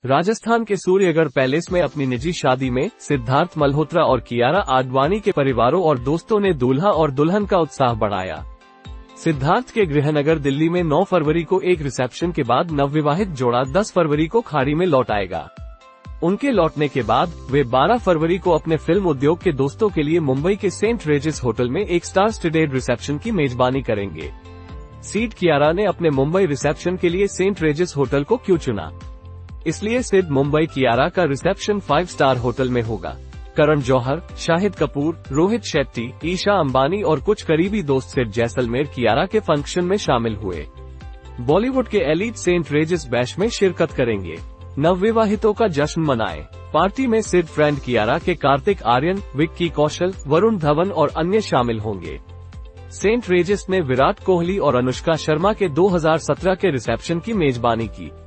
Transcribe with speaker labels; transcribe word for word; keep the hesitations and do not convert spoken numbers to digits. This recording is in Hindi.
Speaker 1: राजस्थान के सूर्यगढ़ पैलेस में अपनी निजी शादी में सिद्धार्थ मल्होत्रा और कियारा आडवाणी के परिवारों और दोस्तों ने दूल्हा और दुल्हन का उत्साह बढ़ाया। सिद्धार्थ के गृहनगर दिल्ली में नौ फरवरी को एक रिसेप्शन के बाद नवविवाहित जोड़ा दस फरवरी को खाड़ी में लौट आएगा। उनके लौटने के बाद वे बारह फरवरी को अपने फिल्म उद्योग के दोस्तों के लिए मुंबई के सेंट रेजिस होटल में एक स्टार स्टडेड रिसेप्शन की मेजबानी करेंगे। सिड कियारा ने अपने मुंबई रिसेप्शन के लिए सेंट रेजिस होटल को क्यों चुना? इसलिए सिड मुंबई कियारा का रिसेप्शन फाइव स्टार होटल में होगा। करण जौहर, शाहिद कपूर, रोहित शेट्टी, ईशा अंबानी और कुछ करीबी दोस्त सिड जैसलमेर कियारा के फंक्शन में शामिल हुए। बॉलीवुड के एलीट सेंट रेजिस बैश में शिरकत करेंगे। नवविवाहितों का जश्न मनाएं। पार्टी में सिड फ्रेंड कियारा के कार्तिक आर्यन, विक्की कौशल, वरुण धवन और अन्य शामिल होंगे। सेंट रेजिस ने विराट कोहली और अनुष्का शर्मा के दो हज़ार सत्रह के रिसेप्शन की मेजबानी की।